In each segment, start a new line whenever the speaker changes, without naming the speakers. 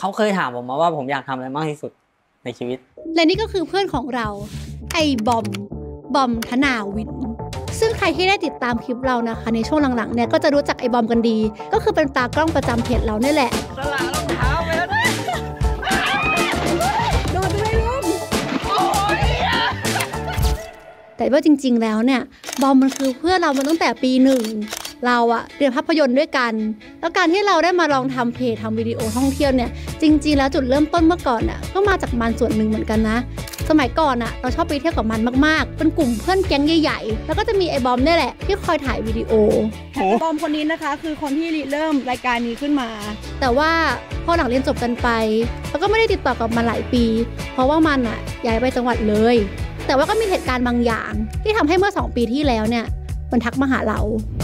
เขาเคยถามผมมาว่าผมอยากทำอะไรมากที่สุดในชีวิต
และนี่ก็คือเพื่อนของเราไอ้บอมธนาวินซึ่งใครที่ได้ติดตามคลิปเรานะคะในช่วงหลังๆเนี่ยก็จะรู้จักไอ้บอมกันดีก็คือเป็นตากล้องประจำเพจเราเนี่ยแหละ
สละรองเท้าไปแล้วนะ
โดนด้วยลุงแต่ว่าจริงๆแล้วเนี่ยบอมมันคือเพื่อนเรามาตั้งแต่ปี1เราอะเรียนภาพยนตร์ด้วยกันแล้วการที่เราได้มาลองทำเพจทำวิดีโอท่องเที่ยวเนี่ยจริงๆแล้วจุดเริ่มต้นเมื่อก่อนอะก็มาจากมันส่วนหนึ่งเหมือนกันนะสมัยก่อนอะเราชอบไปเที่ยวกับมันมากๆเป็นกลุ่มเพื่อนแก๊งใหญ่ๆแล้วก็จะมีไอ้บอมเนี่ยแหละที่คอยถ่ายวิดีโอบอมคนนี้นะคะคือคนที่เริ่มรายการนี้ขึ้นมาแต่ว่าพอหลังเรียนจบกันไปเราก็ไม่ได้ติดต่อกับมันหลายปีเพราะว่ามันอะย้ายไปจังหวัดเลยแต่ว่าก็มีเหตุการณ์บางอย่างที่ทำให้เมื่อ2 ปีที่แล้วเนี่ยมันทักมาหาเรา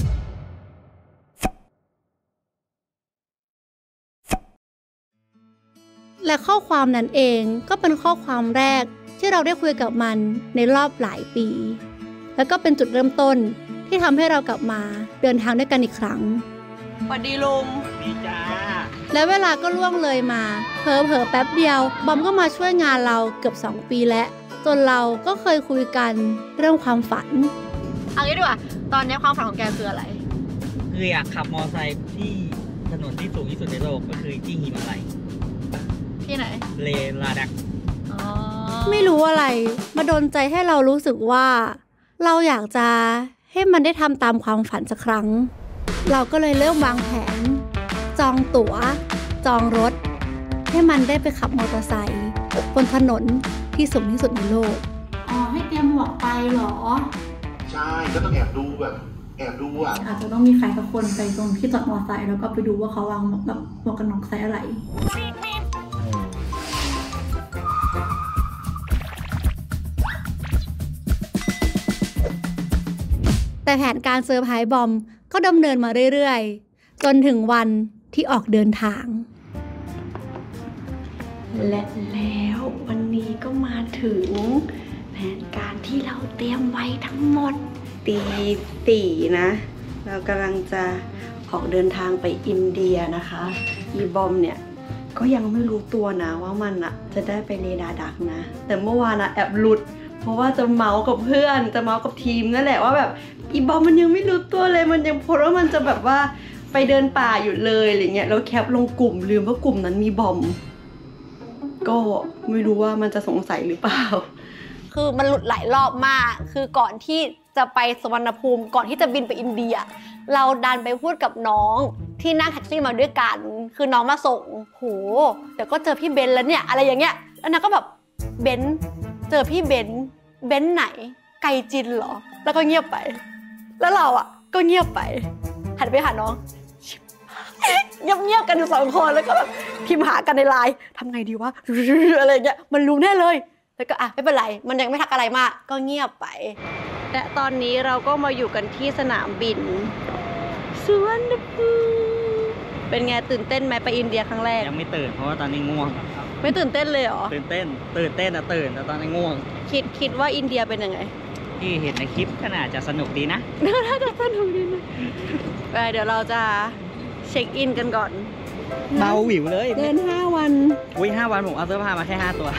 และข้อความนั้นเองก็เป็นข้อความแรกที่เราได้คุยกับมันในรอบหลายปีแล้วก็เป็นจุดเริ่มต้นที่ทำให้เรากลับมาเดินทางด้วยกันอีกครั้ง
สวัสดีลุง
ดีจ้า
และเวลาก็ล่วงเลยมาเผลอแป๊บเดียวบอมก็มาช่วยงานเราเกือบ2 ปีแล้วจนเราก็เคยคุยกันเรื่องความฝันเอางี้ดีกว่าตอนนี้ความฝันของแกคืออะไร
คืออยากขับมอเตอร์ไซค์ที่ถนนที่สูงที่สุดในโลกก็คือที่หิมาลัย
ที่ไหน
เลลาดัก
ไม่รู้อะไรมาโดนใจให้เรารู้สึกว่าเราอยากจะให้มันได้ทำตามความฝันสักครั้งเราก็เลยเริ่มวางแผนจองตั๋วจองรถให้มันได้ไปขับมอเตอร์ไซค์บนถนนที่สูงที่สุดในโลกให้เตรียมหมวกไปเหรอ
ใช่ก็ต้องแอบดูอ่ะ
อาจจะต้องมีใครสักคนไปตรงที่จอดมอเตอร์ไซค์แล้วก็ไปดูว่าเขาวางแบบหมวกกันน็อกไซส์อะไรแต่แผนการเซอร์ไพรส์บอมก็ดำเนินมาเรื่อยๆจนถึงวันที่ออกเดินทาง
และแล้ววันนี้ก็มาถึงแผนการที่เราเตรียมไว้ทั้งหมดตีนะเรากำลังจะออกเดินทางไปอินเดียนะคะอีบอมเนี่ยก็ยังไม่รู้ตัวนะว่ามันอะจะได้ไปเลดาดักนะแต่เมื่อวานอะแอบหลุดเพราะว่าจะเมาส์กับเพื่อนจะเมาส์กับทีมนั่นแหละว่าแบบอีบอมมันยังไม่รู้ตัวเลยมันยังโพสว่ามันจะแบบว่าไปเดินป่าอยู่เลยอะไรเงี้ยแล้วแคปลงกลุ่มลืมว่ากลุ่มนั้นมีบอมก็ไม่รู้ว่ามันจะสงสัยหรือเปล่า
คือมันหลุดหลายรอบมากคือก่อนที่จะไปสุวรรณภูมิก่อนที่จะบินไปอินเดียเราดันไปพูดกับน้องที่นั่งแท็กซี่มาด้วยกันคือน้องมาส่งโหเดี๋ยวก็เจอพี่เบนแล้วเนี่ยอะไรอย่างเงี้ยแล้วนางก็แบบเบนเจอพี่เบนไหนไกจินเหรอแล้วก็เงียบไปแล้วเราอ่ะก็เงียบไปหันไปหาน้องเงียบกันอยู่2 คนแล้วก็แบบพิมพ์หากันในไลน์ทำไงดีวะอะไรเงี้ยมันรู้แน่เลยแล้วก็ไม่เป็นไรมันยังไม่ทักอะไรมากก็เงียบไปและตอนนี้เราก็มาอยู่กันที่สนามบินสุวรรณภูมิเป็นไงตื่นเต้นไหมไปอินเดียครั้งแรก
ยังไม่ตื่นเพราะว่าตอนนี้ง่วง
ไม่ตื่นเต้นเลยเหรอ
ตื่นเต้นนะตื่นแต่ตอนนี้ง่วง
คิดว่าอินเดียเป็นยังไง
ที่เห็นในคลิปก็น่าจะสนุกดีนะ
น่าจะสนุกดีนะเดี๋ยวเราจะเช็คอินกันก่อน
เบาหวิวเลย
เดิน5 วัน
5 วันผมเอาเสื้อผ้ามาแค่5 ตัว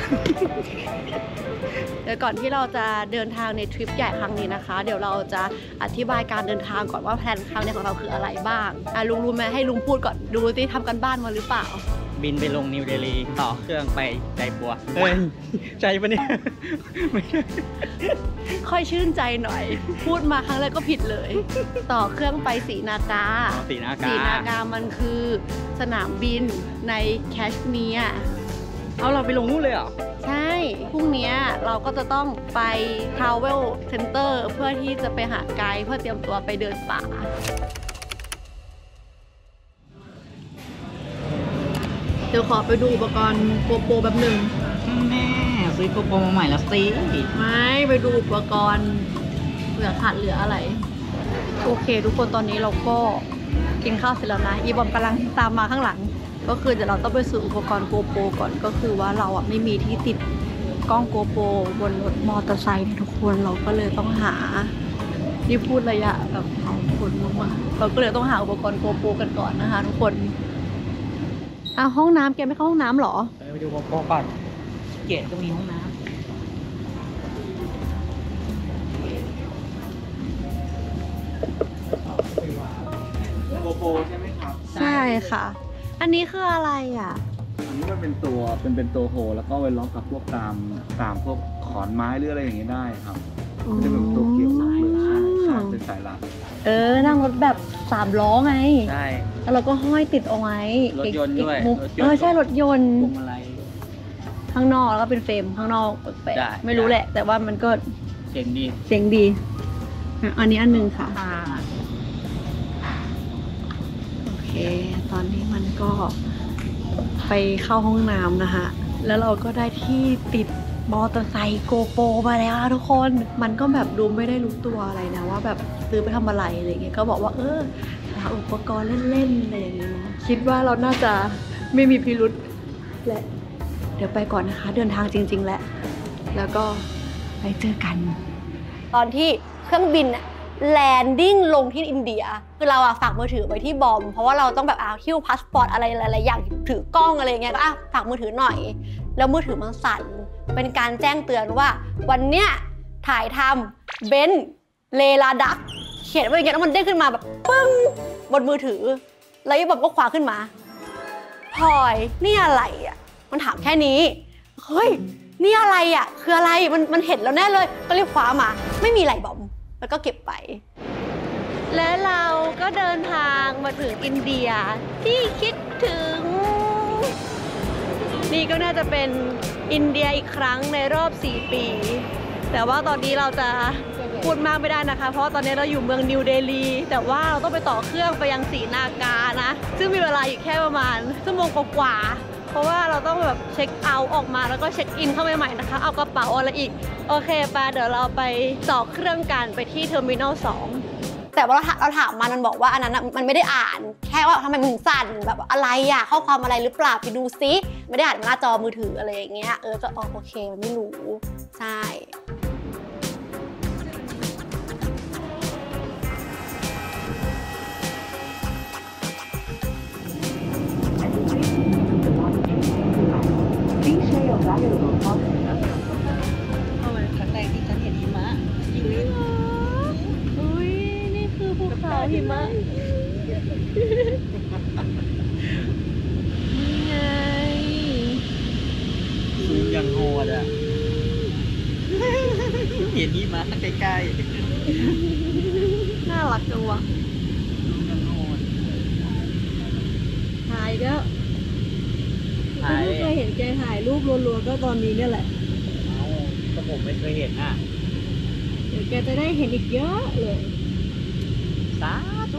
เดี๋ยวก่อนที่เราจะเดินทางในทริปใหญ่ครั้งนี้นะคะเดี๋ยวเราจะอธิบายการเดินทางก่อนว่าแพลนครั้งนี้ของเราคืออะไรบ้างลุงรู้ไหมให้ลุงพูดก่อนดูสิทำกันบ้านมาหรือเปล่า
บินไปลงนิวเดลีต่อเครื่องไปใจปัวเฮ้ยใจปะเนี่ยไม่ใช่
ค่อยชื่นใจหน่อยพูดมาครั้งแรกก็ผิดเลยต่อเครื่องไปศรีนากามันคือสนามบินในแคชเมียร์
เอาเราไปลงนู่นเลยเหรอ
ใช่พรุ่งนี้เราก็จะต้องไป Travel Center เพื่อที่จะไปหาไกด์เพื่อเตรียมตัวไปเดินป่าเดี๋ยวขอไปดูอุปกรณ์โกโปรแบบหนึ่ง
แม่ซื้อโกโปรมาใหม่แล้วสิ
ไม่ไปดูอุปกรณ์เหลือขาดเหลืออะไรโอเคทุกคนตอนนี้เราก็กินข้าวเสร็จแล้วนะอีบอมกำลังตามมาข้างหลังก็คือเดี๋ยวเราต้องไปซื้ออุปกรณ์โกโปรก่อนก็คือว่าเราไม่มีที่ติดกล้องโกโปรบนรถมอเตอร์ไซค์ทุกคนเราก็เลยต้องหาที่พูดระยะแบบเอาคนมากๆเราก็เลยต้องหาอุปกรณ์โกโปรกันก่อนนะคะทุกคนห้องน้ำแกไม่เข้าห้องน้ำเหรอ
ไปดูโกโก้ก่อนเกตก็มีห้องน้ำโกโก้ใช่ไหมครับ
ใช่ค่ะ อันนี้คืออะไรอ่ะ
อันนี้มันเป็นตัวโฮแล้วก็ไว้ล็อกกับพวกตามพวกขอนไม้หรืออะไรอย่างเงี้ยได้ครับไม่ได้เป็นตัวเกี่ยวล็อกเลยใช่เป็นสายลัด
นั่งรถแบบ3 ล้อไง
ใช่
แล้วเราก็ห้อยติดเอาไว้
รถยนต์ด้วย
อีกมุม
รถยนต์
ใช่รถยนต์
พวงมาลัย
ข้างนอกแล้วก็เป็นเฟรมข้างนอกแปลก
ได้
ๆไม่รู้แหละ แต่ว่ามันก็
เจ๋งดี
เจ๋งดีอันนี้อันหนึงค่ะ โอเค ตอนนี้มันก็ไปเข้าห้องน้ำนะคะ แล้วเราก็ได้ที่ติดมอเตอร์ไซค์โกโปรมาแล้วทุกคน มันก็แบบดูไม่ได้รู้ตัวอะไรนะว่าแบบซื้อไปทำอะไรอะไรเงี้ย ก็บอกว่าหาอุปกรณ์เล่นๆอะไรอย่างเงี้ยนะคิดว่าเราน่าจะไม่มีพิรุธและเดี๋ยวไปก่อนนะคะ เดินทางจริงๆแล้วก็ไปเจอกัน ตอนที่เครื่องบินอะแลนดิ้งลงที่อินเดียคือเราฝากมือถือไว้ที่บอมเพราะว่าเราต้องแบบหิ้วพาสปอร์ตอะไรหลายๆอย่างถือกล้องอะไรเงี้ยก็ฝากมือถือหน่อยแล้วมือถือมันสั่นเป็นการแจ้งเตือนว่าวันเนี้ยถ่ายทำเบนซ์เลลาดักเขียนไว้อย่างเงี้ยแล้วมันเด้งขึ้นมาแบบปึ้งบนมือถือแล้วบอมก็คว้าขึ้นมาพลอยนี่อะไรอ่ะมันถามแค่นี้เฮ้ยนี่อะไรอ่ะคืออะไรมันเห็นแล้วแน่เลยก็รีบคว้ามาไม่มีอะไรบอมแล้วก็เก็บไป และเราก็เดินทางมาถึงอินเดียที่คิดถึง นี่ก็น่าจะเป็นอินเดียอีกครั้งในรอบ 4 ปี แต่ว่าตอนนี้เราจะพูดมากไม่ได้นะคะ เพราะตอนนี้เราอยู่เมืองนิวเดลีแต่ว่าเราต้องไปต่อเครื่องไปยังศรีนากานะ ซึ่งมีเวลาอยู่แค่ประมาณชั่วโมงกว่าๆเพราะว่าเราต้องแบบเช็คเอาท์ออกมาแล้วก็เช็คอินเข้าไปใหม่นะคะเอากระเป๋าอะไรอีกโอเคไปเดี๋ยวเราไปต่อเครื่องกันไปที่เทอร์มินอล 2แต่ว่าเราถามมันบอกว่าอันนั้นมันไม่ได้อ่านแค่ว่าทำไมมึงสั่นแบบอะไรอะข้อความอะไรหรือเปล่าไปดูซิไม่ได้อ่านหน้าจอมือถืออะไรอย่างเงี้ยก็โอเคมันไม่รู้ใช่
ครั้งแรกที่ฉันเห็นหิมะ
อุ้ยนี่คือภูเขาหิมะนี่ไง
ซูมยังโหดอ่ะ เห็นนี่มาใกล้
น่ารักจังวะ
ๆซูมยังโหด
ถ่ายก็
ถ่าย
ไม่เคยเห็นแกถ่ายรูปรัวๆก็ตอนนี้เนี่ยแหละ
เอาก็ผมไม่เคยเห็นอ่ะ
เดี๋ยวแกจะได้เห็นอีกเยอะเลย
สาธุ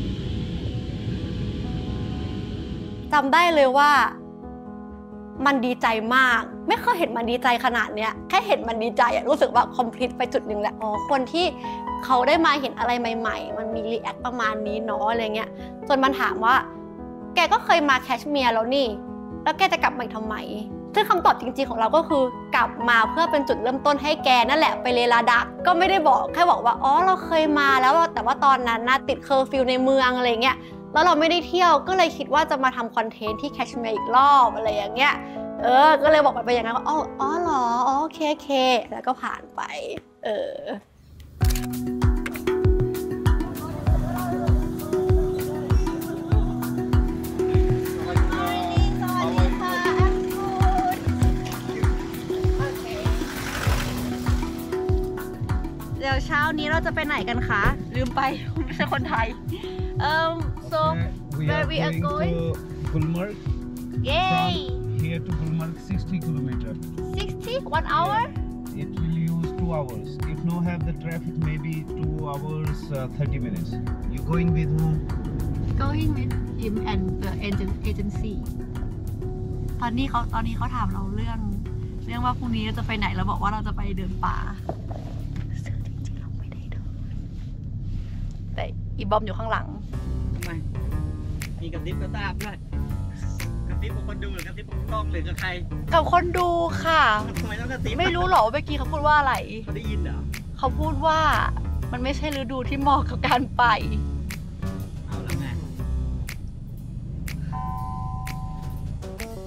จำได้เลยว่ามันดีใจมากไม่เคยเห็นมันดีใจขนาดเนี้ยแค่เห็นมันดีใจอะรู้สึกว่าคอมพลีทไปจุดหนึ่งแหละคนที่เขาได้มาเห็นอะไรใหม่ๆมันมีรีแอคประมาณนี้เนาะอะไรเงี้ยจนมันถามว่าแกก็เคยมาแคชเมียร์แล้วนี่แล้วแกจะกลับมาอีกทำไมซึ่งคำตอบจริงๆของเราก็คือกลับมาเพื่อเป็นจุดเริ่มต้นให้แกนั่นแหละไปเลลาดักก็ไม่ได้บอกแค่บอกว่าเราเคยมาแล้วแต่ว่าตอนนั้นนะติดเคอร์ฟิวในเมืองอะไรเงี้ยแล้วเราไม่ได้เที่ยวก็เลยคิดว่าจะมาทำคอนเทนต์ที่แคชเมียร์อีกรอบอะไรอย่างเงี้ยก็เลยบอกมันไปอย่างนั้นว่าอ๋อเหรอโอเคแล้วก็ผ่านไปเดี๋ยวเช้านี้เราจะไปไหนกันคะลืมไปไม่ใช่คนไทยso where we are going
to Gulmarg.
yay
From here to Gulmarg, 60 kilometers.
60 1 hour
It will use 2 hours. If no have the traffic, maybe 2 hours 30 minutes. You going with whom?
going with him and the agency ตอนนี้เขาถามเราเรื่องว่าพรุ่งนี้เราจะไปไหนเราบอกว่าเราจะไปเดินป่าซึ่งจริงๆเราไม่ได้เดินแต่อีบอมอยู่ข้างหลัง
ทำไมมีกระติบกระตาบด้วยกระติบกับคนดูหรือกระติบกับกล้องหรือกับใคร
กับคนดูค่ะ
ทำไมต้องกระติบ
ไม่รู้หรอว่าเมื่อกี้เขาพูดว่าอะไร
เขาได้ยินเหรอ
เขาพูดว่ามันไม่ใช่ฤดูที่เหมาะกับการไป
เอาแล้วไง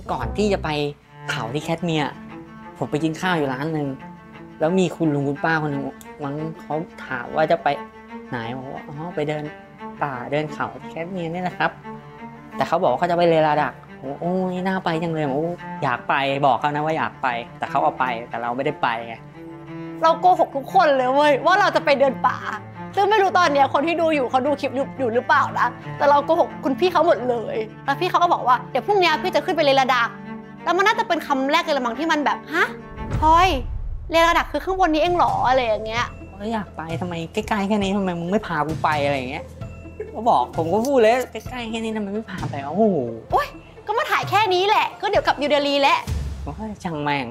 ก่อนที่จะไปเขาที่แคทเมียร์ผมไปกินข้าวอยู่ร้านหนึ่งแล้วมีคุณลุงคุณป้าคนหนึ่งมั้งเขาถามว่าจะไปไหนบอกว่าอ๋อไปเดินป่าเดินเขาที่แคทเมียร์นี่แหละครับแต่เขาบอกว่าเขาจะไปเลลาดักโอ้ยน่าไปจังเลยโอ้อยากไปบอกเขานะว่าอยากไปแต่เขาเอาไปแต่เราไม่ได้ไปไง
เราโกหกทุกคนเลยเว้ยว่าเราจะไปเดินป่าซึ่งไม่รู้ตอนเนี้ยคนที่ดูอยู่เขาดูคลิปอยู่หรือเปล่านะแต่เราโกหกคุณพี่เขาหมดเลยแล้วพี่เขาก็บอกว่าเดี๋ยวพรุ่งนี้พี่จะขึ้นไปเลลาดักแล้วมันน่าจะเป็นคำแรกเลยละมั้งที่มันแบบฮะพลอยเลลาดักคือข้างบนนี้เองเหรออะไรอย่างเงี้ย
อยากไปทำไมใกล้ๆแค่นี้ทำไมมึงไม่พากูไปอะไรอย่างเงี้ยก็บอกผมก็พูดเลยใกล้ๆแค่นี้ทำไมไม่พาไปโอ้โห
ก็มาถ่ายแค่นี้แหละก็เดี๋ยวกลับนิวเดลีแหละ
โอ้ยช่างแม่ง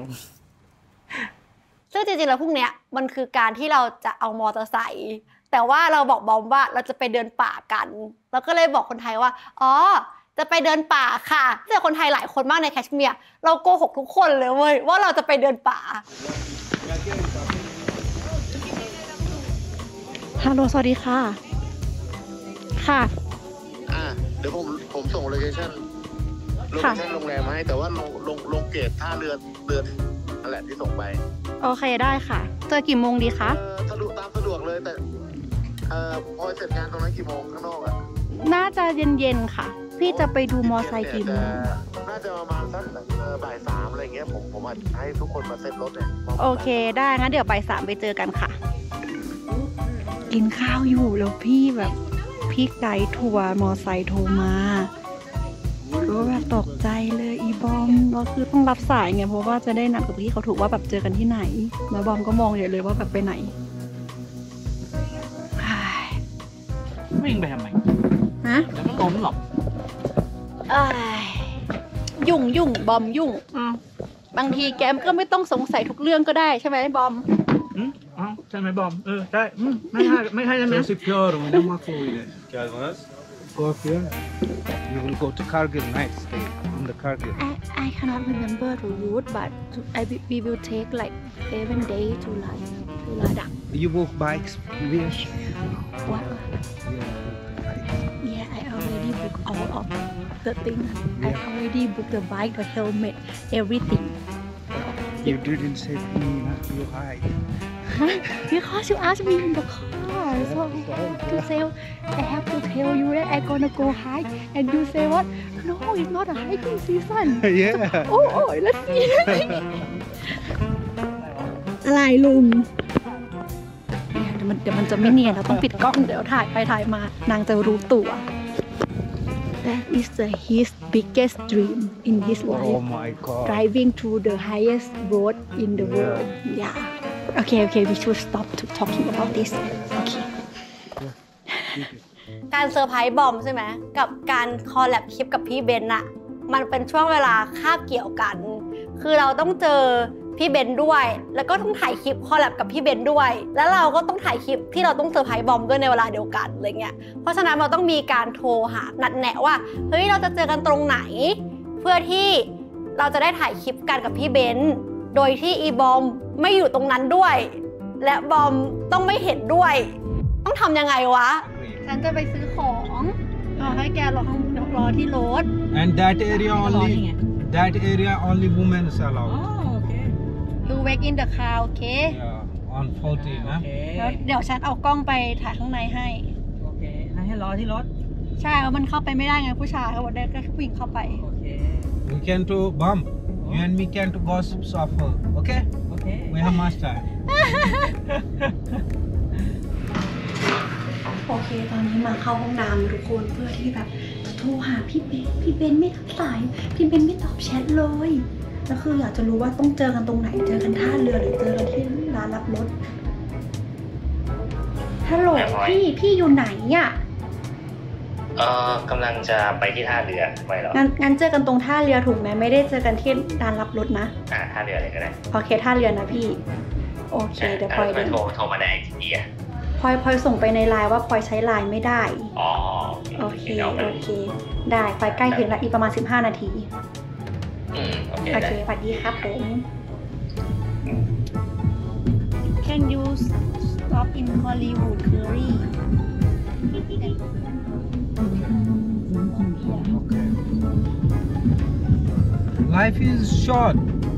ซึ่งจริงๆแล้วพรุ่งนี้มันคือการที่เราจะเอามอเตอร์ไซค์แต่ว่าเราบอกบอมว่าเราจะไปเดินป่ากันเราก็เลยบอกคนไทยว่าอ๋อจะไปเดินป่าค่ะเจอคนไทยหลายคนมากในแคชเมียร์เราโกหกทุกคนเลยเว้ยว่าเราจะไปเดินป่า
ฮัลโหลสวัสดีค่ะค่ะ
เดี๋ยวผมส่งโลเคชั่นโรงแรมมาให้แต่ว่าลงเกตท่าเรือนั่นแหละที่ส่งไป
โอเคได้ค่ะเจอกี่โมงดีคะ
ตามสะดวกเลยแต่พอเสร็จงานตรงนั้นกี่โมงข้างนอกอ่ะ
น่าจะเย็นๆค่ะพี่จะไปดูมอไซค์กี่โมง
น่าจะประมาณสักบ่าย 3อะไรเงี้ยผมอาจให้ทุกคนมาเซ็ตรถเนี่ย
โอเคได้งั้นเดี๋ยวบ่าย 3ไปเจอกันค่ะกินข้าวอยู่แล้วพี่แบบพี่ไกด์ทัวร์มอไซค์โทรมาก็แบบตกใจเลยอีบอมก็คือต้องรับสายไงเพราะว่าจะได้นัดกับพี่เขาถูกว่าแบบเจอกันที่ไหนแล้วบอมก็มองอยู่เลยว่าแบบไปไหน
วิ่งไปทำไม
ฮะ
เดี๋ยวมันล้มหรอก
ยุ่งบอมยุ่งบางทีแกมก็ไม่ต้องสงสัยทุกเรื่องก็ได้ใช่ไหมบอม
ใช่ไหมบอมได้ไม่ให้ได้ไหม
secure go here you will go to Kargil night stay in the Kargil
I cannot remember the route but we will take like 7 days to Ladakh
you book bikes where
what yeah I already booked all of the things I already booked the bike the helmet everything
you didn't say to me not to hide
because you asked me in the car so I have to tell you that I'm gonna go hike and you say what no it's not a hiking season
yeah
oh let's see อะไรลุงเดี๋ยวมันจะไม่เนียนเราต้องปิดกล้องเดี๋ยวถ่ายไปถ่ายมานางจะรู้ตัว That is his biggest dream in his life
oh my god
driving to the highest road in the world yeah okay we should stop to talking about this okay
การเซอร์ไพรส์บอมใช่ไหมกับการคอลแลบคลิปกับพี่เบนอะมันเป็นช่วงเวลาคาบเกี่ยวกันคือเราต้องเจอพี่เบนด้วยแล้วก็ต้องถ่ายคลิปคอลแลบกับพี่เบนด้วยแล้วเราก็ต้องถ่ายคลิปที่เราต้องเซอร์ไพรส์บอมด้วยในเวลาเดียวกันอะไรเงี้ยเพราะฉะนั้นเราต้องมีการโทรหานัดแนะว่าเฮ้ยเราจะเจอกันตรงไหนเพื่อที่เราจะได้ถ่ายคลิปกันกับพี่เบนโดยที่อีบอมไม่อยู่ตรงนั้นด้วยและบอมต้องไม่เห็นด้วยต้องทำยังไงวะฉันจะไปซื้อของเอาให้แกรอที่รถ
and that area only women is allowed
You wait in the car okay
yeah on 14 นะ
แล้วเดี๋ยวฉันเอากล้องไปถ่ายข้างในให้
โอเคให้รอที่รถ
ใช่มันเข้าไปไม่ได้ไงผู้ชายเขาบอกได้แค่ผู้หญิงเข้าไป
โอเค
we can to bomb you and me can to gossip suffer okay we have much time
โอเคตอนนี้มาเข้าห้องน้ำทุกคนเพื่อที่แบบจะโทรหาพี่เบนไม่รับสายพี่เบนไม่ตอบแชทเลยแล้วคืออยากจะรู้ว่าต้องเจอกันตรงไหนเจอกันท่าเรือหรือเจอกันที่ร้านรับรถฮัลโหลพี่อยู่ไหนอ่ะ
กำลังจะไปที่ท่าเรือไปหรอ
งั้นเจอกันตรงท่าเรือถูกไหมไม่ได้เจอกันที่ร้านรับรถนะ
ท่าเรืออะไรก็ได้
โอเคท่าเรือนะพี่โอเคเดี๋ยวพลอย
โทรมาในทีอ่ะ
พลอยส่งไปในไลน์ว่าพลอยใช้ไลน์ไม่ได้โอเคได้พลอยใกล้ถึงแล้วอีกประมาณ15 นาทีโอเคสวัสดีครับผม Can you stop in Hollywood Curry
Life is short.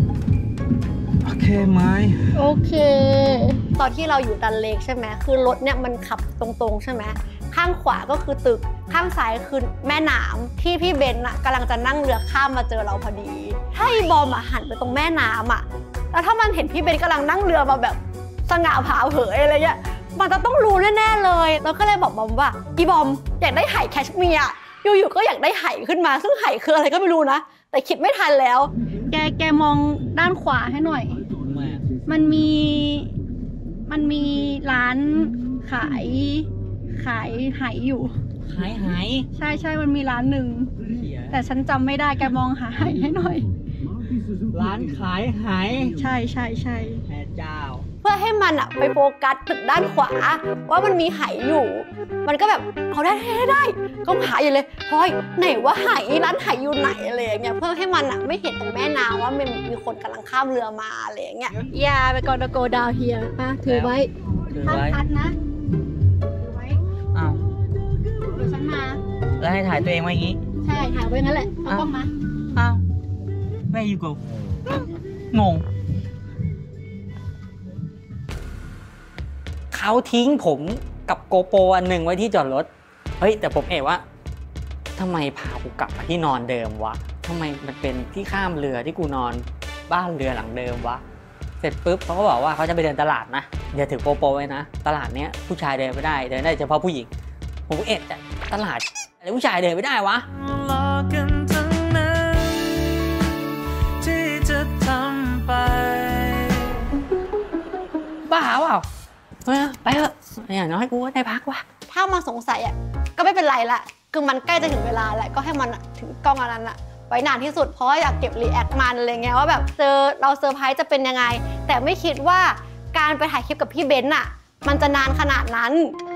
Okay, my.
โอเค ตอนที่เราอยู่ดันเลกใช่ไหมคือรถเนี่ยมันขับตรงๆใช่ไหมข้างขวาก็คือตึกข้างซ้ายคือแม่น้ำที่พี่เบนน่ะกำลังจะนั่งเรือข้ามมาเจอเราพอดี ถ้าอีบอมอ่ะหันไปตรงแม่น้ำอ่ะแล้วถ้ามันเห็นพี่เบนกำลังนั่งเรือมาแบบสง่าผ่าเผยอะไรเงี้ยมันจะต้องรู้แน่ๆเลยเราก็เลยบอกบอมว่าอีบอมอยากได้ไหแคชเมียร์อยู่ๆก็อยากได้ไหขึ้นมาซึ่งไหคืออะไรก็ไม่รู้นะแต่คิดไม่ทันแล้วแกมองด้านขวาให้หน่อยมันมีร้านขายไหอยู่
ขายไห
ใช่มันมีร้านหนึ่งแต่ฉันจำไม่ได้แกมองหาไหให้หน่อย
ร้านขายไห
ใช่
แม่เจ้า
เพื่อให้มันอะไปโฟกัสตึกด้านขวาว่ามันมีไหอยู่มันก็แบบเอาได้ก็หาอยู่เลยพลอยไหนว่าไหร้านไหอยู่ไหนอะไรอย่างเงี้ยเพื่อให้มันอะไม่เห็นตรงแม่น้ำว่ามันมีคนกำลังข้ามเรือมาอะไรอย่างเงี้ยอย่าไปก่อน go down here ป่ะถือไว้ห้ามพัดนะถือไว้
อ้าว
เดี๋ยวฉันมา
แล้วให้ถ่ายตัวเองไว้อย่างงี้
ใช่ถ่ายไว้งั้นแหละเอากล้องมา
อ้าวแม่อยู่กูงงเขาทิ้งผมกับโกโปรอันหนึ่งไว้ที่จอดรถเฮ้ยแต่ผมว่าทำไมพากูกลับมาที่นอนเดิมวะทำไมมันเป็นที่ข้ามเรือที่กูนอนบ้านเรือหลังเดิมวะเสร็จปุ๊บเขาก็บอกว่าเขาจะไปเดินตลาดนะอย่าถือโกโปรไว้นะตลาดเนี้ยผู้ชายเดินไม่ได้เดินได้เฉพาะผู้หญิงผมก็แต่ตลาดอะไรผู้ชายเดินไม่ได้วะบ้าเปล่าไปเถอะอย่างน้อยกูก็ได้พักว่ะ
ถ้ามาสงสัยอ่ะก็ไม่เป็นไรละคือมันใกล้จะถึงเวลาแล้วก็ให้มันถึงกล้องอันนั้นอะไว้นานที่สุดเพราะอยากเก็บรีแอคมันอะไรเงี้ยว่าแบบเราเซอร์ไพรส์จะเป็นยังไงแต่ไม่คิดว่าการไปถ่ายคลิปกับพี่เบนซ์อะมันจะนานขนาดนั้น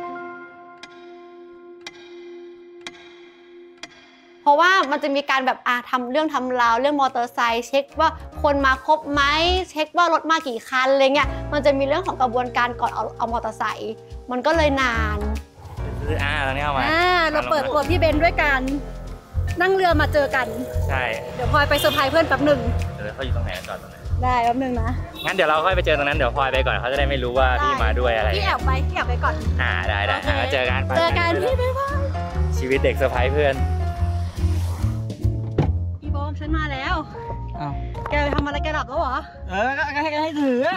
เพราะว่ามันจะมีการแบบทำเรื่องทำราวเรื่องมอเตอร์ไซค์เช็คว่าคนมาครบไหมเช็คว่ารถมากี่คันอะไรเงี้ยมันจะมีเรื่องของกระบวนการก่อนเอามอเตอร์ไซค์มันก็เลยนาน
ตอนนี้เอามา
เราเปิดตัวพี่เบนซ์ด้วยกันนั่งเรือมาเจอกัน
ใช่
เดี๋ยวพลอยไปเซอร์ไพรส์เพื่อนแป๊บหนึ่ง
เดี๋ยวเขาอยู่ตรงไหนก่อนตรงไหน
ได้แป๊บหนึ่งนะ
งั้นเดี๋ยวเราค่อยไปเจอตรงนั้นเดี๋ยวพลอยไปก่อนเขาจะได้ไม่รู้ว่าพี่มาด้วยอะไร
พี่แอบไปก่อน
ได้เจอกัน
พี่บ๊ายบาย
ชีวิตเด็กเซอร์ไพรส์เพื่อน
พี่โบมฉันมาแล้วแกไปทำอะไรแกหลับแล้วเหรอ
ก็ให้ถือ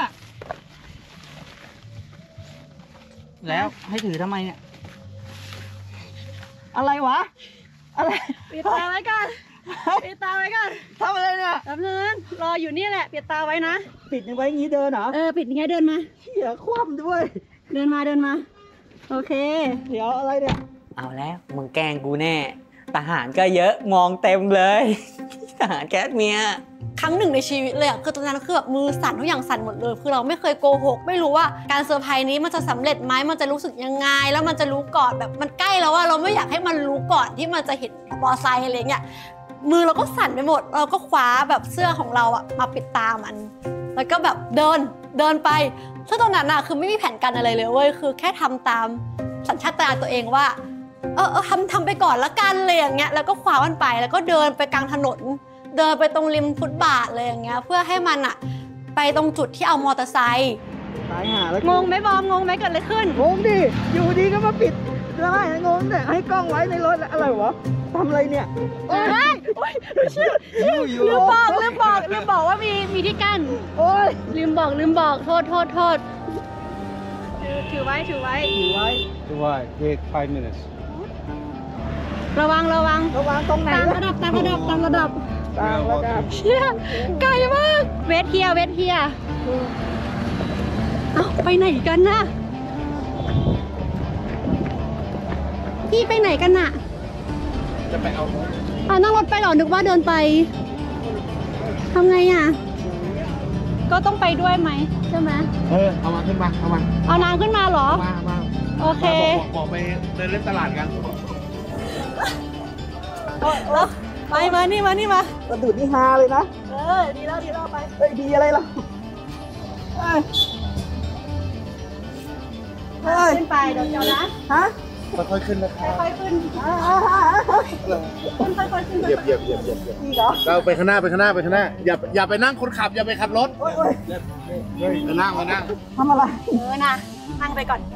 แล้วให้ถือทำไมเนี่ยอะไรวะอะไร
ปิดตาไว้ก่อน
ทำอะไรเนี่ย
แป๊บนึงรออยู่นี่แหละปิดตาไว้นะ
ปิดไว้อย่างนี้เดินเหรอ
ปิดอย่างนี้เดินมา
เหี้ยคว่ำด้วย
เดินมาโอเค
เดี๋ยวอะไรเนี่ยเอาแล้วมึงแกล้งกูแน่ทหารก็เยอะมองเต็มเลยทหารแคทเมีย
ครั้งหนึ่งในชีวิตเลยคือตอนนั้นคือแบบมือสั่นทุกอย่างสั่นหมดเลยคือเราไม่เคยโกหกไม่รู้ว่าการเซอร์ไพรส์นี้มันจะสำเร็จไหมมันจะรู้สึกยังไงแล้วมันจะรู้ก่อนแบบมันใกล้แล้วว่าเราไม่อยากให้มันรู้ก่อนที่มันจะเห็นมอไซค์อะไรเงี้ยมือเราก็สั่นไปหมดเราก็คว้าแบบเสื้อของเราอะมาปิดตามันแล้วก็แบบเดินไปซึ่งตอนนั้นอะคือไม่มีแผนการอะไรเลยเว้ยคือแค่ทำตามสัญชาตญาณตัวเองว่าทำไปก่อนละกันเลยอย่างเงี้ยแล้วก็คว้ามันไปแล้วก็เดินไปกลางถนนเดินไปตรงริมฟุตบาทเลยอย่างเงี้ยเพื่อให้มันอะไปตรงจุดที่เอามอเตอร์ไซค์
ตายหาแล้ว
งงไหมบอมงงไหมเกิดอะไรขึ้น
งงดิอยู่ดีก็มาปิดได้งงแต่ให้กล้องไว้ในรถอะไรวะทำอะไรเนี่ย
ลืมบอกว่ามีที่กั้นลืมบอกโทษถือไว้
Wait 5 minutes
ระวัง
ตรงไหน
ตามระดับเชี่ยไกลมากเวทเฮียไปไหนกันน่ะพี่ไปไหนกันน่ะ
จะไปเอา
นั่งรถไปหรอนึกว่าเดินไปทำไงอ่ะก็ต้องไปด้วยไหมใช่ไหม
เอามาขึ้นมา
เอานางขึ้นมาเหรอ
มา
โอเค
บอกไปเดินเล่นตลาดกัน
มานี่มาก
ระดุดนี่ฮาเลยนะ
ดีแล้วไป
ดีอะไรล่ะ
ขึ้นไปเดี๋ยวนะ
ฮะ
ค่อยๆขึ้นนะครับ
ค่อยๆขึ้นค่อยๆขึ้น
เหยียบเราไปข้างหน้าอย่าไปนั่งคนขับอย่าไปขับรถมานั่ง
ทำอะไรนะนั่งไปก่อน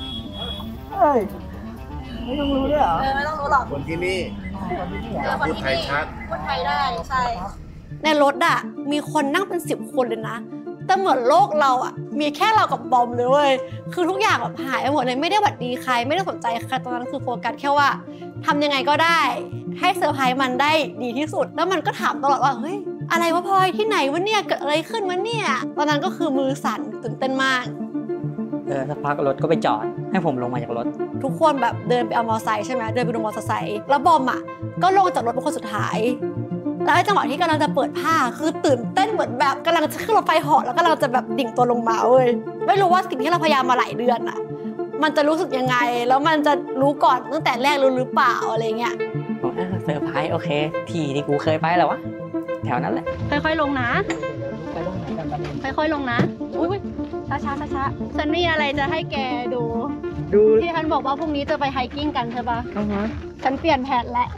ไม่ต้องรู้ด้วยเหรอไม่ต้องรู้หรอก
คนที่นี่พูดไทยชัด
พูดไทยได้ใช่ในรถอ่ะมีคนนั่งเป็น10 คนเลยนะแต่เหมือนโลกเราอ่ะมีแค่เรากับบอมเลยเว้ยคือทุกอย่างแบบหายไปหมดเลยไม่ได้หวัดดีใครไม่ได้สนใจใครตอนนั้นคือโฟกัสแค่ว่าทำยังไงก็ได้ให้เซอร์ไพรส์มันได้ดีที่สุดแล้วมันก็ถามตลอดว่าเฮ้ยอะไรวะพลอยที่ไหนวะเนี่ยเกิดอะไรขึ้นวะเนี่ยตอนนั้นก็คือมือสั่นตื่นเต้นมาก
สักพักรถก็ไปจอดให้ผมลงมาจากรถ
ทุกคนแบบเดินไปเอามอเตอร์ไซค์ใช่ไหมเดินไปดูมอเตอร์ไซค์แล้วบอมอ่ะก็ลงจากรถเป็นคนสุดท้ายแล้วจังหวะที่กำลังจะเปิดผ้าคือตื่นเต้นเหมือนแบบกำลังจะขึ้นรถไฟเหาะแล้วกำลังจะแบบดิ่งตัวลงมาเว้ยไม่รู้ว่าสิ่งที่เราพยายามมาหลายเดือนอ่ะมันจะรู้สึกยังไงแล้วมันจะรู้ก่อนตั้งแต่แรกหรือเปล่าอะไรเงี้ย
เซอร์ไพรส์โอเคที่กูเคยไปแล้ววะแถวนั้นแหละ
ค่อยๆลงนะค่อยๆลงนะอุ้ยช้าฉันมีอะไรจะให้แกดูที่ฉันบอกว่าพรุ่งนี้จะไปไฮกิ้งกันใช่ปะฉันเปลี่ยนแผนแล้ว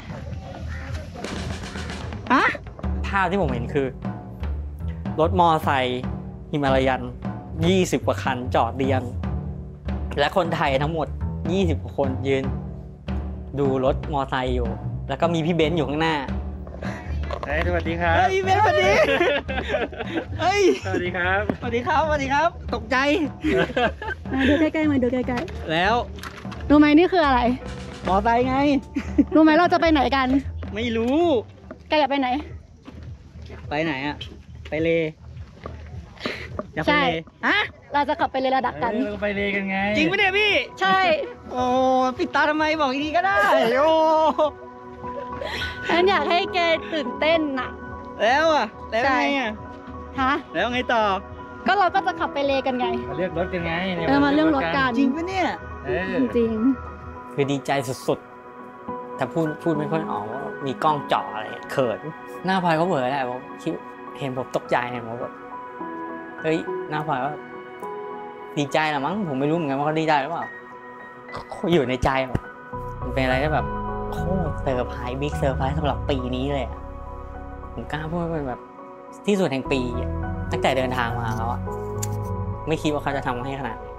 ภาพที่ผมเห็นคือรถมอไซค์ฮิมาลายัน20 กว่าคันจอดเรียงและคนไทยทั้งหมด20 กว่าคนยืนดูรถมอไซค์อยู่แล้วก็มีพี่เบนซ์อยู่ข้างหน้า
สวัสดีครับ
พี่เบนซ์สวัสดี
สวัสดีครับ
ตกใจ
มาดูใกล้ๆ
แล้ว
รู้ไหมนี่คืออะไร
มอไซค์ไง
รู้ไหมเราจะไปไหนกัน
ไม่รู้
แกอยากไปไหน
อ่ะไปเลอยากไปเล
เราจะขับไปเลระดับกัน
ไปเลกันไง
จริงไหมเนี่ยพี่
ใช่
โอ้ปิดตาทำไมบอกอีกทีก็ได้โอ้
ฉันอยากให้แกตื่นเต้นน่ะ
แล้วไงแล้วไงต่อ
ก็เราก็จะขับไปเลกันไง
มาเลือกรถกันไง
มาเรื่องรถกัน
จริงปะเนี่ย
จริง
คือดีใจสุดๆแต่พูดไม่ค่อยออกว่ามีกล้องจ่ออะไรเขินหน้าพลอยเขาเผลอแหละผมคิดเห็นผมตกใจเนี่ยผมแบบเฮ้ยหน้าพลอยว่าดีใจหรอมั้งผมไม่รู้เหมือนกันว่าเขาดีใจหรือเปล่าอยู่ในใจมันเป็นอะไรที่แบบโคตรเซอร์ไพรส์บิ๊กเซอร์ไพรส์สำหรับปีนี้เลยผมกล้าพูดว่าเป็นแบบที่สุดแห่งปีตั้งแต่เดินทางมาแล้วไม่คิดว่าเขาจะทำให้ขนาดนี้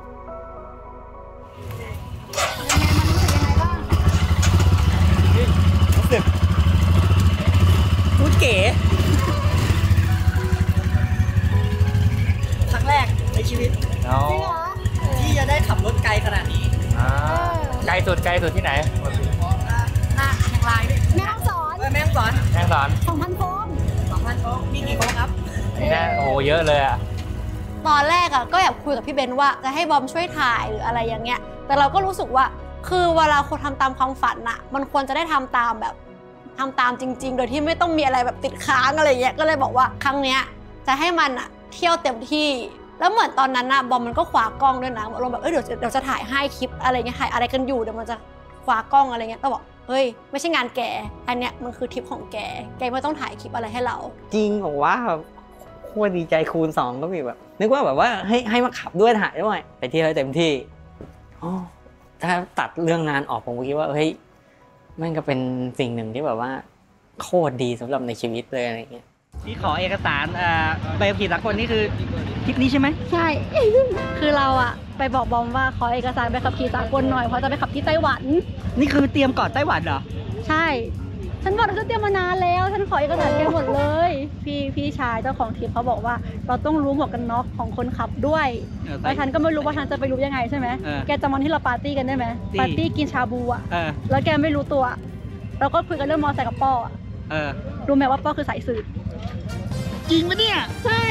รู้สึกพูดเก๋ครั้งแรกในชีวิตที่จะได้ขับรถไกลขนาดนี้
ไกลสุดที่ไหน
เชียงรายแม่ฮ่องสอน2,000 โค้ง
มีกี่โค้งครับ
นี่นะโอ้เยอะเลยอ่ะ
ตอนแรกอ่ะก็อยากคุยกับพี่เบนว่าจะให้บอมช่วยถ่ายหรืออะไรอย่างเงี้ยแต่เราก็รู้สึกว่าคือเวลาคนทำตามความฝันน่ะมันควรจะได้ทำตามจริงๆโดยที่ไม่ต้องมีอะไรแบบติดค้างอะไรเงี้ยก็เลยบอกว่าครั้งเนี้ยจะให้มันอ่ะเที่ยวเต็มที่แล้วเหมือนตอนนั้นน่ะบอมมันก็ขวากล้องด้วยนะเราแบบเดี๋ยวจะถ่ายให้คลิปอะไรเงี้ยถ่ายอะไรกันอยู่เดี๋ยวมันจะขวากล้องอะไรเงี้ยก็บอกเฮ้ยไม่ใช่งานแกอันเนี้ยมันคือทริปของแกไม่ต้องถ่ายคลิปอะไรให้เรา
จริงผมว่าโคตรดีใจคูณ2ก็มีแบบนึกว่าแบบว่าให้มาขับด้วยถ่ายด้วยไปเที่ยวให้เต็มที่ถ้าตัดเรื่องงานออกผมคิดว่าเฮ้ยมันก็เป็นสิ่งหนึ่งที่แบบว่าโคตรดีสำหรับในชีวิตเลยอะไรเงี้ยที่ขอเอกสารใบขับขี่สากลนี่คือทริปนี้ใช่ไหม
ใช่ คือเราอะไปบอกบอมว่าขอเอกสารใบขับขี่สากลหน่อยเพราะจะไปขับที่ไต้หวัน
นี่คือเตรียมก่อนไต้หวันเหรอ
ใช่ฉันบอกฉันเตรียมมานานแล้วฉันขอเอกสารแกหมดเลยพี่ชายเจ้าของทริปเขาบอกว่าเราต้องรู้หมวกกันน็อกของคนขับด้วยแล้วฉันก็ไม่รู้ว่าฉันจะไปรู้ยังไงใช่ไหมแกจำวันที่เราปาร์ตี้กันได้ไหมปาร์ตี้กินชาบูอะแล้วแกไม่รู้ตัวเราก็คุยกันเรื่องมอไซค์กับป้อรู้ไหมว่าป้อคือสายสืบ
จริงปะเนี่ย
ใช่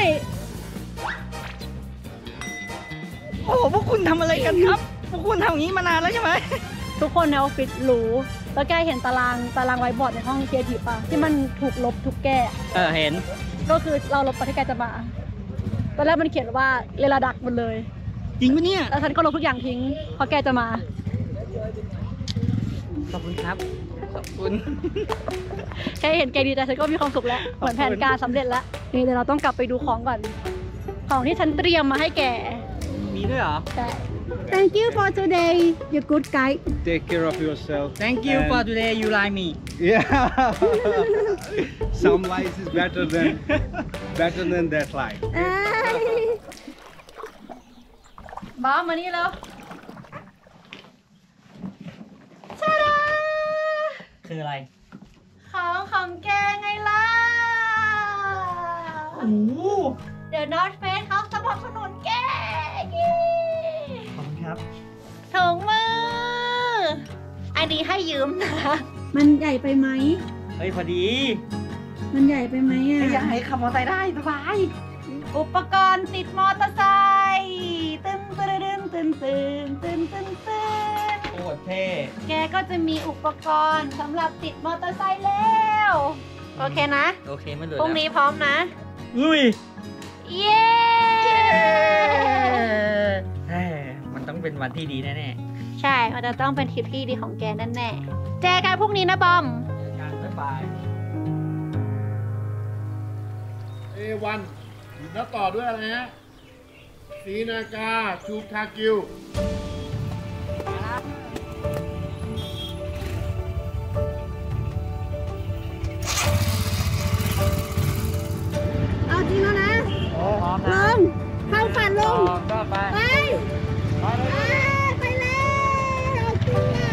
โอ้พวกคุณทำอะไรกันครับพวกคุณทำอย่างนี้มานานแล้วใช่ไหม
ทุกคนในออฟฟิศรู้แล้วแกเห็นตารางไว้บอร์ดในห้องเคียร์ทีป่ะที่มันถูกลบถูกแก้
เห็น
ก็คือเราลบตอนที่แกจะมาตอนแรกมันเขียนว่าเลระดักหมดเลย
จริงปะเนี่ย
แล้วฉันก็ลบทุกอย่างทิ้งพอแกจะมา
ขอบคุณครับขอบคุณ
แค่เห็นแกดีใจฉันก็มีความสุขแล้วเหมือนแผนการสำเร็จแล้วนี่เดี๋ยวเราต้องกลับไปดูของก่อนของที่ฉันเตรียมมาให้แก
มีด้วยเหรอ
ใช่
Thank you for today. You're good guy.
Take care of yourself.
Thank you
And-
for today you like me
Yeah. Some life is better than that life.
บอมมานี่แล้ว
คืออะไร
ของแกไงล่ะ
โอ้โห
เดี๋ยว North Face เขาสนับสนุนแก
ขอบคุณครับ
ถุงมือ อันนี้ให้ยืมนะ
มันใหญ่ไปไหม
เฮ้ยพอดี
มันใหญ่ไปไหมอ่ะ
อยากให้ขับมอเตอร์ไซค์ได้สบาย
อุปกรณ์ติดมอเตอร์ไซค์ตึ้นตึ้นตึ้นตึ้นตึ้นตึ้นตึ้นตึ้น
โคตรเท่
แกก็จะมีอุปกรณ์สำหรับติดมอเตอร์ไซค์แล้ว โอเคนะ
โอเคไม่เหลือ
พรุ่งนี้พร้อมนะ
อุ้ย
เย้
มันต้องเป็นวันที่ดีแน่
ใช่ มันจะต้องเป็นทริปที่ดีของแกแน่ๆเจอกันพรุ่งนี้นะบอม
ๆการบ๊ายบาย
วันแล้วต่อด้วยอะไรฮะศรีนากาชูคากิว
เอาจริงแล้วนะ
พร้อม
ล
นะ
งเข้าฝันลง
ก็ไป
ไปไปแล้วจริงแล้ว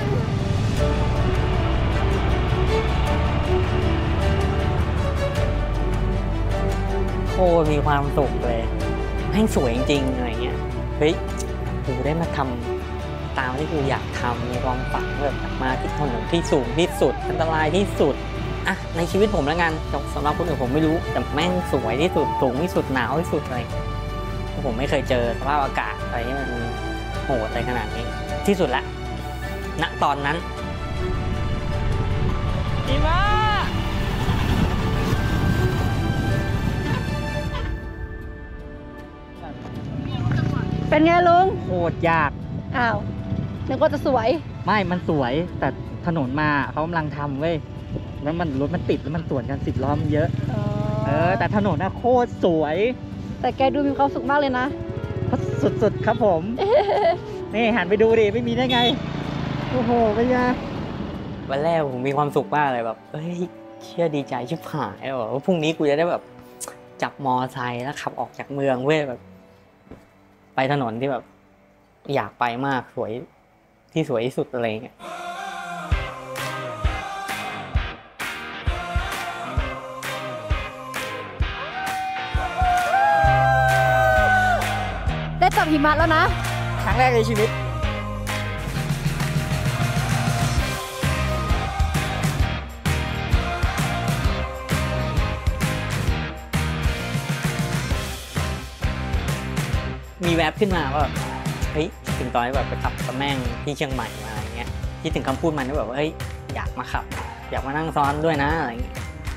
โคตรมีความสุขเลยแม่งสวยจริงๆอะไรเงี้ย เฮ้ย กูได้มาทำตามที่กูอยากทำมีความฝันแบบมาที่ถนนที่สูงที่สุดอันตรายที่สุดอะในชีวิตผมแล้วกันสำหรับคนอื่นผมไม่รู้แต่แม่งสวยที่สุดสูงที่สุดหนาวที่สุดอะไรผมไม่เคยเจอสภาพอากาศอะไรที่มันโหดอะไรขนาดนี้ที่สุดละณตอนนั้นดีมาก
เป็นไงลุง
โคตรยาก
อ้าวนึกว่าจะสวย
ไม่มันสวยแต่ถนนมาเขากำลังทำเว้ยแล้วมันรถมันติดแล้วมันสวนกัน10 ล้อมันเยอะแต่ถนนน่ะโคตรสวย
แต่แกดูมีความสุขมากเลยนะ
สุดๆครับผม นี่หันไปดูดิไม่มีได้ไงโอ้โหเป็นไงวันแรกผมมีความสุขมากเลยแบบเฮ้ยเชื่อดีใจชิบหายเลยว่าพรุ่งนี้กูจะได้แบบจับมอไซค์แล้วขับออกจากเมืองเว้ยแบบ ไปถนนที่แบบ อยากไปมากสวยที่สวยที่สุดอะไรเงี้ย
ได้จับหิมะแล้วนะ
ครั้งแรกในชีวิตมีแวบขึ้นมาว่าเฮ้ยถึงตอนที่แบบไปขับกับแม่งที่เชียงใหม่มาอะไรเงี้ยที่ถึงคำพูดมันที่แบบว่าเฮ้ยอยากมาขับ อยากมานั่งซ้อนด้วยนะอะไรเงี้ย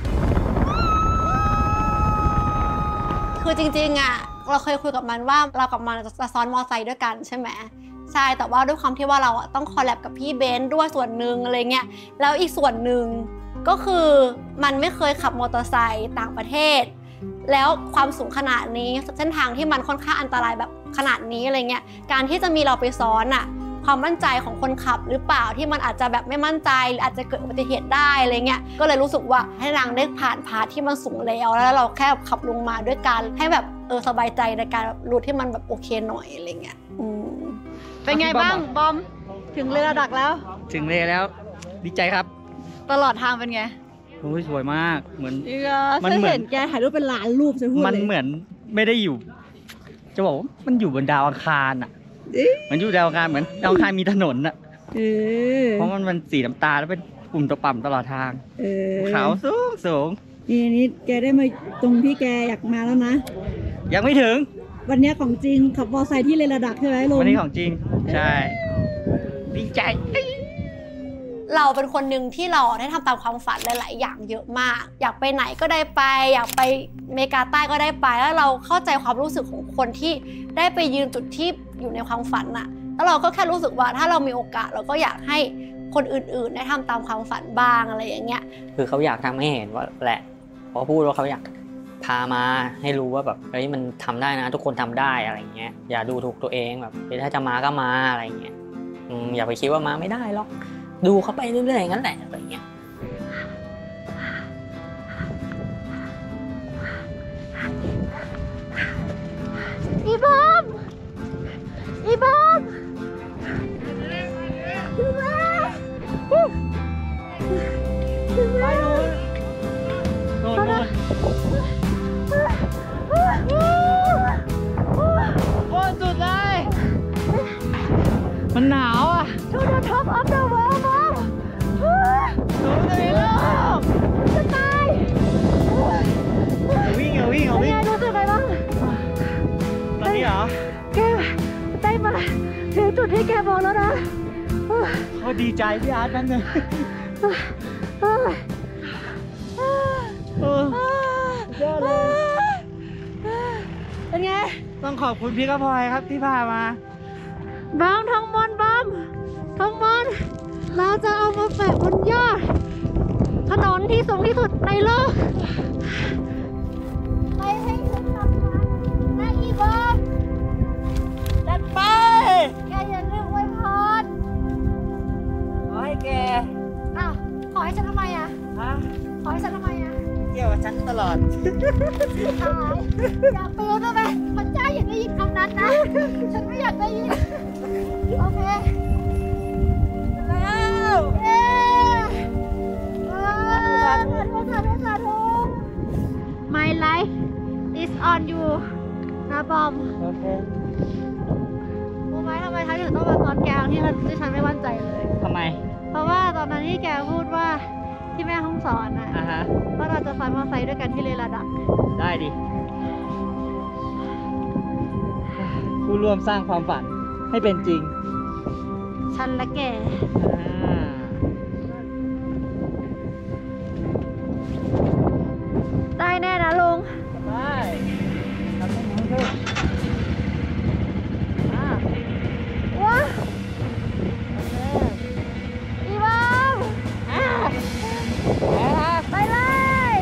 คือจริงๆอ่ะเราเคยคุยกับมันว่าเรากับมันจะซ้อนมอไซค์ด้วยกันใช่ไหมใช่แต่ว่าด้วยความที่ว่าเราอ่ะต้องคอลแลบกับพี่เบนซ์ด้วยส่วนหนึ่งอะไรเงี้ยแล้วอีกส่วนหนึ่งก็คือมันไม่เคยขับมอเตอร์ไซค์ต่างประเทศ แล้วความสูงขนาดนี้เส้นทางที่มันค่อนข้างอันตรายแบบขนาดนี้อะไรเงี้ยการที่จะมีเราไปซ้อนอ่ะความมั่นใจของคนขับหรือเปล่าที่มันอาจจะแบบไม่มั่นใจหรืออาจจะเกิดอุบัติเหตุได้อะไรเงี้ยก็เลยรู้สึกว่าให้นางได้ผ่านพาร์ทที่มันสูงแล้วเราแค่ขับลงมาด้วยกันให้แบบสบายใจในการรูทที่มันแบบโอเคหน่อยอะไรเงี้ยเป็นไงบ้างบอมถึงเรือดักแล้ว
ถึงเลยแล้วดีใจครับ
ตลอดทางเป็นไง
โอ้ยสวยมากเหมือน
มันเหมือนแกถ่ายรูปเป็นล้านรูปใช่พูดเลย
มันเหมือนไม่ได้อยู่ จะบอกว่ามันอยู่บนดาวอังคารอ่ะมันอยู่ดาวอังคารเหมือนดาวอังคารมีถนนอ่ะเพราะมันสีน้ำตาลแล้วเป็นปุ่มตะป่ำตลอดทางเขาสูง
นี่แกได้มาตรงที่แกอยากมาแล้วนะ
ยังไม่ถึง
วันนี้ของจริงขับมอไซค์ที่เลระดักใช่ไหมลุง
วันนี้ของจริงใช่ดีใจ
เราเป็นคนหนึ่งที่เราได้ทำตามความฝันหลายๆอย่างเยอะมากอยากไปไหนก็ได้ไปอยากไปอเมริกาใต้ก็ได้ไปแล้วเราเข้าใจความรู้สึกของคนที่ได้ไปยืนจุดที่อยู่ในความฝันน่ะแล้วเราก็แค่รู้สึกว่าถ้าเรามีโอกาสเราก็อยากให้คนอื่นๆได้ทำตามความฝันบ้างอะไรอย่างเงี้ย
คือเขาอยากทำให้เห็นว่าแหละพอพูดว่าเขาอยากพามาให้รู้ว่าแบบเฮ้ยมันทำได้นะทุกคนทำได้อะไรเงี้ยอย่าดูถูกตัวเองแบบถ้าจะมาก็มาอะไรเงี้ยอย่าไปคิดว่ามาไม่ได้หรอกดูเขาไปเรื่อยๆอย่างนั้นแหละอะไรเงี้ย
อีบอมอีบอมถึงแล้วถึงแล้วโน่น
โอ้สุดเลยมันหนาวอ่ะ
To the top of the world มอง
สูงเลยลูก
จะตาย
วิ่ง
เป็นไงรู้สึกไงบ้าง
ตอนนี้เหรอ
แกได้มาถึงจุดที่แกบอกแล้วนะ
เขาดีใจพี่อาร์ตนั่นเลยยอดเลย
เป็นไง
ต้องขอบคุณพี่กระพลอยครับที่พามา
บอมทองมนบอมทองมนเราจะเอามาแปะบนยอดถนนที่สูงที่สุดในโลกไปให้ถึงฝั่งนั้นนะอีบอมจัดไปแกอย่าลืมอวยพร
ขอให้แก
อ้าวขอให้ฉันทำไมอ่ะ
ฮะ
ขอให้ฉันทำไมอ่ะ
เกี่ยวกับฉันตลอด
ตายอย่าเปรี้ยวได้ไหมพระเจ้าอย่าได้ยินคำนั้นนะ ฉันไม่อยากได้ยิน โอเคแล้วเอ๊สาธุ My life is on you นะบอม
โอเค
รู้ไหมทำไมฉันถึงต้องมาซ้อนแกงที่ฉันไม่มั่นใจเลย
ทำไม
เพราะว่าตอนนั้นที่แกพูดว่าที่แม่ห้องสอนน่ะ
ฮะ
ว่าเราจะซ้อนมอเตอร์ไซค์ด้วยกันที่เลระดับ
ได้ดิผู้ร่วมสร้างความฝันให้เป็นจริง
ฉันและแก ได้แน่นะลุง
ได้ทำให้หนูด้วย
ว้าอีบอมไปเลย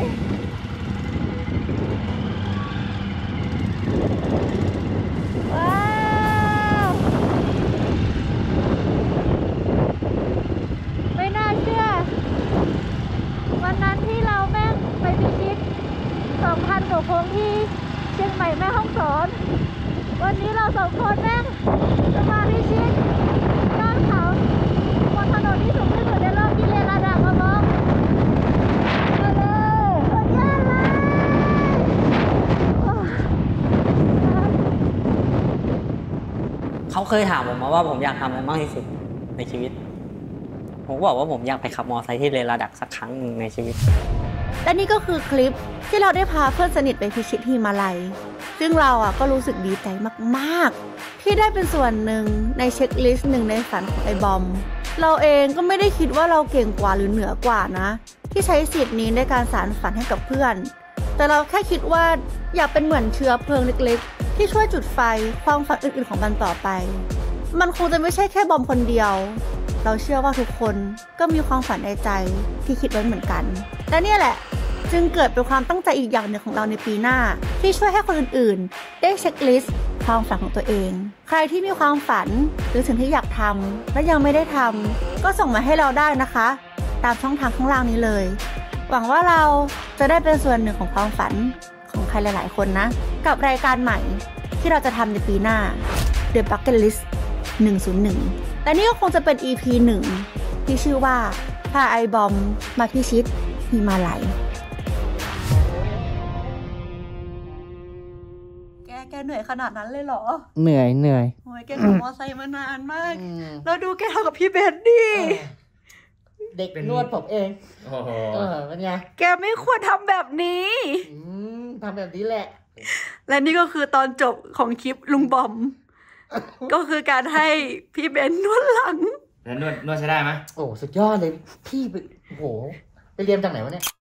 ว้าวไม่น่าเชื่อวันนั้นที่เราแม่งไปพิชิต 2,000 กว่าโค้งที่เชียงใหม่แม่ฮ่องสอนวันนี้เรา2 คนแม่งจะมาพิชิตยอดเขาบนถนนที่สูงที่สุดในโลกที่เลระดับมาบ้องมาเลยสุดยอดเลย
เขาเคยถามผมมาว่าผมอยากทำอะไรมากที่สุดในชีวิต ผมบอกว่าผมอยากไปขับมอเตอร์ไซค์ที่เลระดับสักครั้งหนึ่งในชีวิต
และนี่ก็คือคลิปที่เราได้พาเพื่อนสนิทไปพิชิตหิมาลัยซึ่งเราก็รู้สึกดีใจมากๆที่ได้เป็นส่วนหนึ่งในเช็คลิสต์หนึ่งในฝันของไอ้บอมเราเองก็ไม่ได้คิดว่าเราเก่งกว่าหรือเหนือกว่านะที่ใช้สิทธิ์นี้ในการสานฝันให้กับเพื่อนแต่เราแค่คิดว่าอยากเป็นเหมือนเชื้อเพลิงเล็กๆที่ช่วยจุดไฟความฝันอื่นๆของมันต่อไปมันคงจะไม่ใช่แค่บอมคนเดียวเราเชื่อว่าทุกคนก็มีความฝันในใจที่คิดไว้เหมือนกันและเนี่ยแหละจึงเกิดเป็นความตั้งใจอีกอย่างหนึ่งของเราในปีหน้าที่ช่วยให้คนอื่นๆได้เช็คลิสต์ความฝันของตัวเองใครที่มีความฝันหรือสิ่งที่อยากทำและยังไม่ได้ทำก็ส่งมาให้เราได้นะคะตามช่องทางข้างล่างนี้เลยหวังว่าเราจะได้เป็นส่วนหนึ่งของความฝันของใครหลายๆคนนะกับรายการใหม่ที่เราจะทำในปีหน้า The Bucket List 101 และนี่ก็คงจะเป็น EP 1 ที่ชื่อว่าพาไอบอมมาพิชิตหิมาลัยแกเหนื่อยขนาดนั้นเลยเหรอ
เหนื่อย
โอ้ยแกขับมอไซค์มานานมากแล้วดูแกทำกับพี่เบนดิ
เด็กนวดผมเองเป็นไง
แกไม่ควรทำแบบนี้
ทำแบบนี้แหละ
และนี่ก็คือตอนจบของคลิปลุงบอม ก็คือการให้พี่เบนนวดหลัง
แล้วนวดใช้ได้ไหม
โอ้สุดยอดเลยพี่โอ้โหไปเรียนจากไหนวะเนี่ย